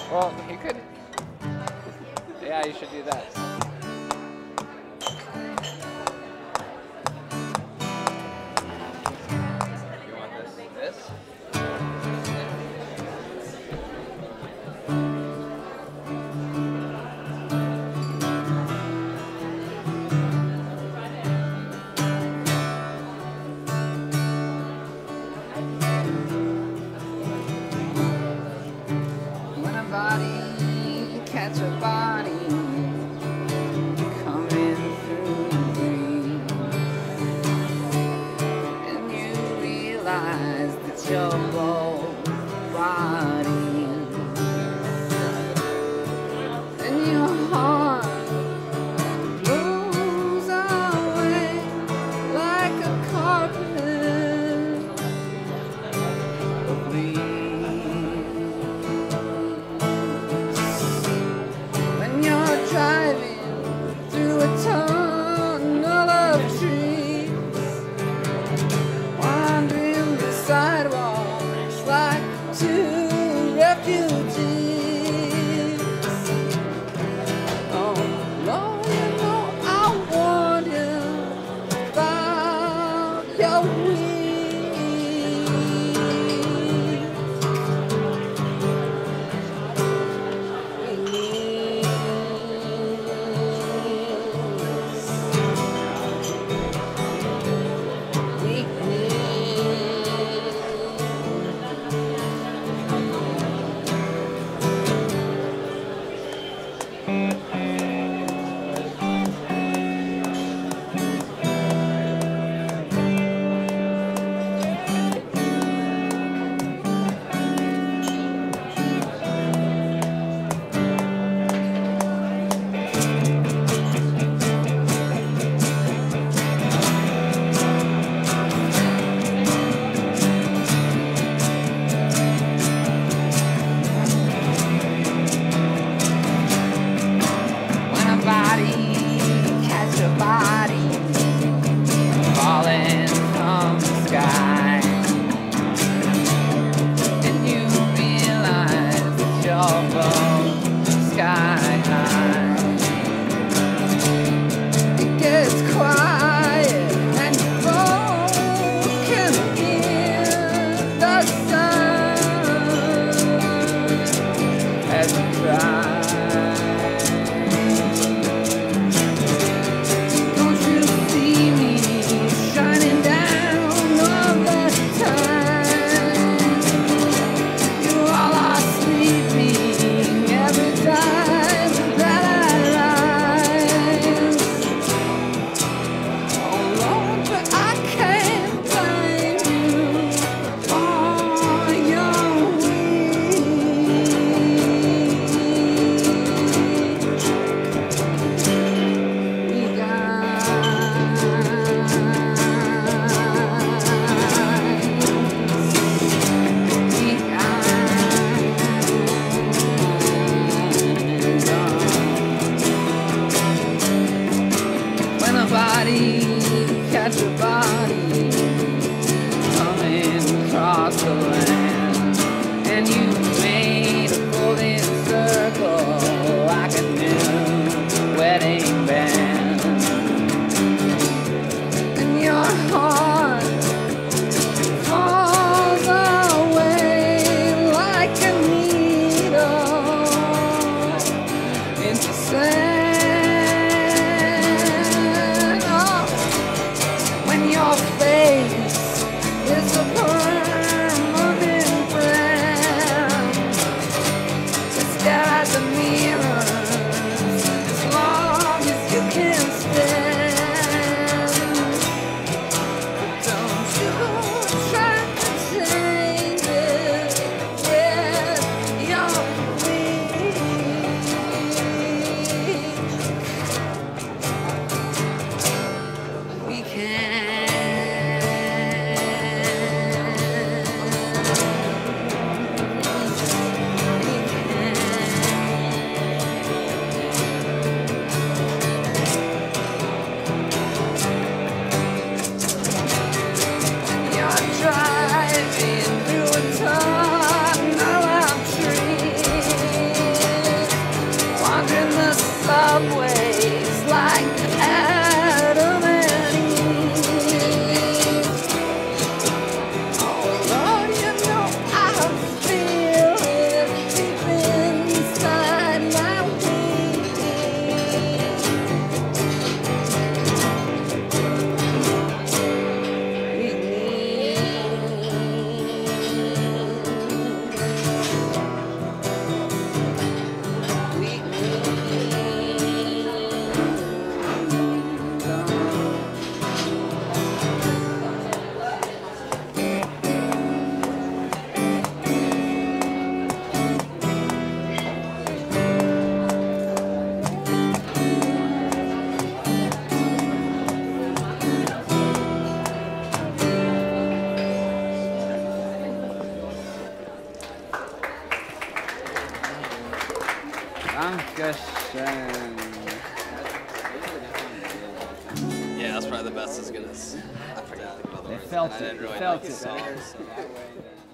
Well, he could. Yeah, you should do that. You want this? This? When a body catch a body coming through the green, and you realize that you're both body, and your heart blows away like a carpet of leaves. When you're driving through a tunnel of trees, wandering the sidewalks like two refugees. Oh Lord, you know I warned you about your wings. When a body catch a body falling from the sky, and you realize that you're both sky high. It gets quiet and you both can hear the sound as you cry. Don't you see me shining down all the time? You all are sleeping every time. Dankeschön. Yeah, that's probably the best as good as I forgot. They felt I it. didn't They really felt like it. the song, so.